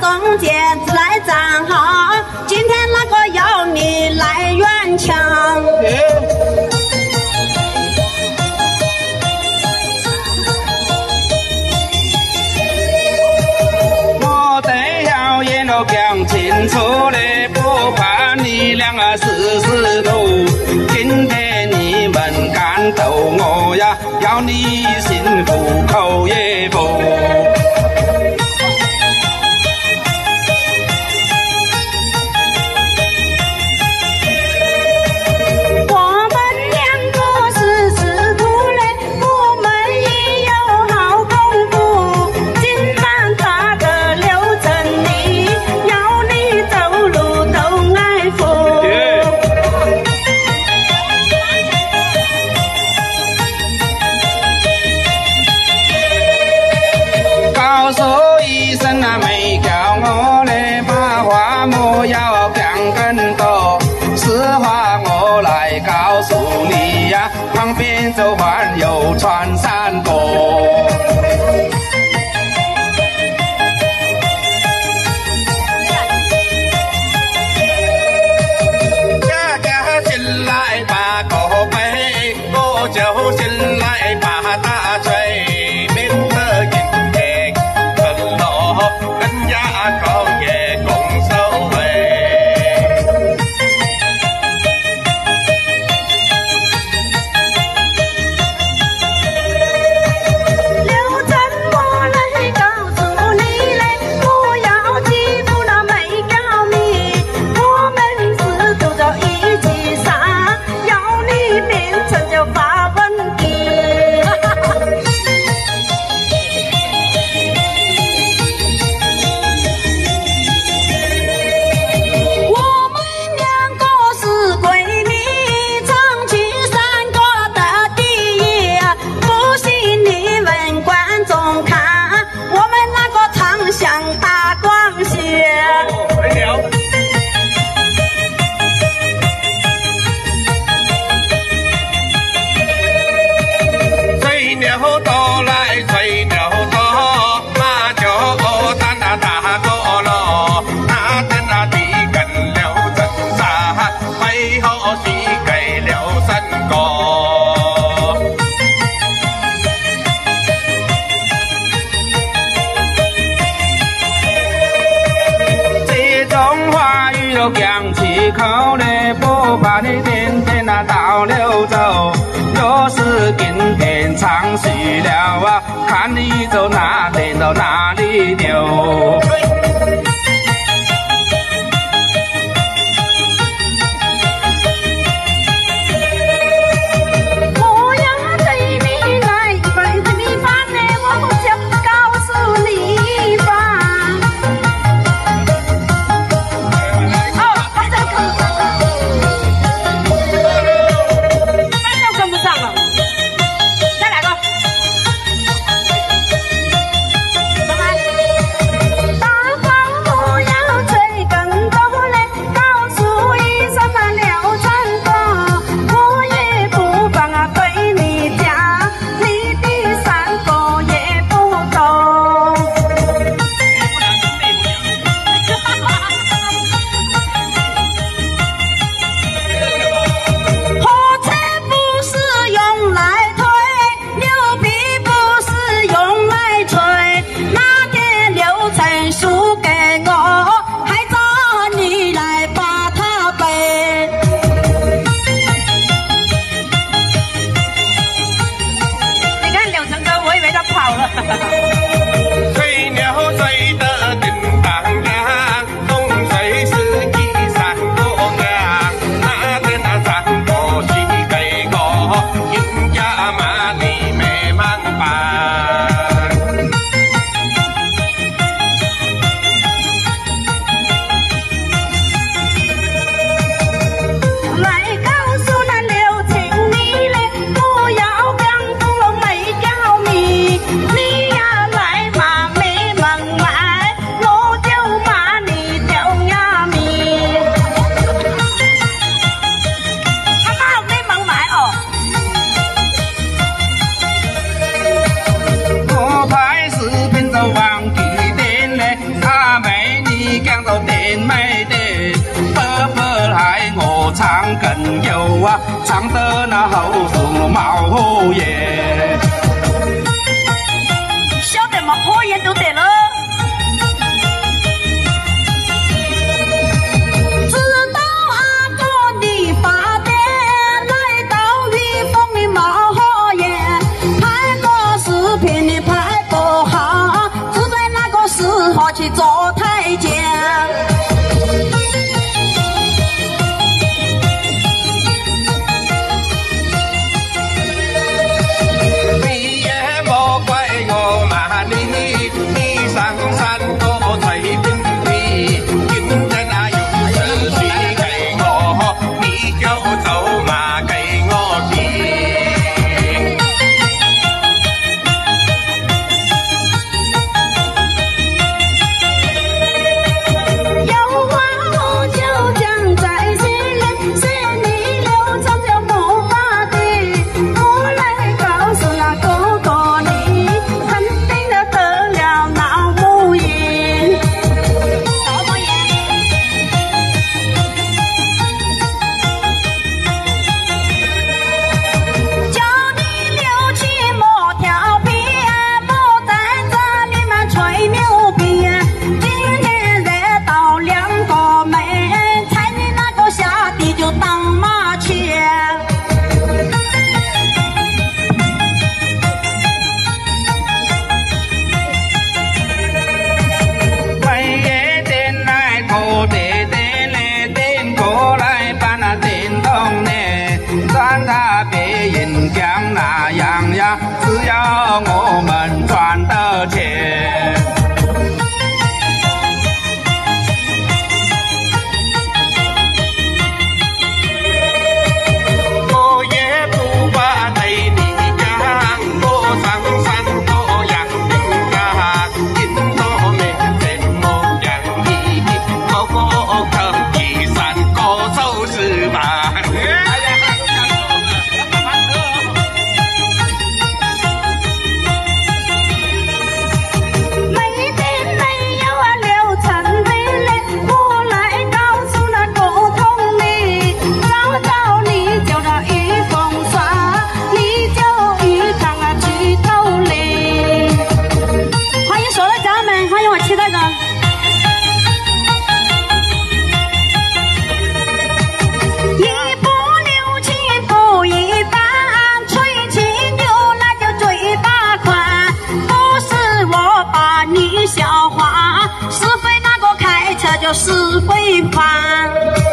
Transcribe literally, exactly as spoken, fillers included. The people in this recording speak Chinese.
弓箭自来战好，今天那个要你来援强。 我得要眼都讲清楚嘞，不怕你两个死死斗。今天你们敢斗我呀，要你心服口也服。旁边就还有穿山坡，家家进来把口背，我就进来把大锤，免得人家跟落，人家高也拱手喂。讲起口嘞，不怕你天天啊倒流走。若是今天长续了啊，看你走哪边到哪里丢。 打我去做太监。 你也莫怪我骂你，你上山多吹冰皮，今天啊有事情给我，你就走马给我骑。只要我们赚的钱，我也不怕对你讲，我上山多养病啊，印度没怎么养你，我我可以三个手指吧。 笑话是非那个开车就是非凡。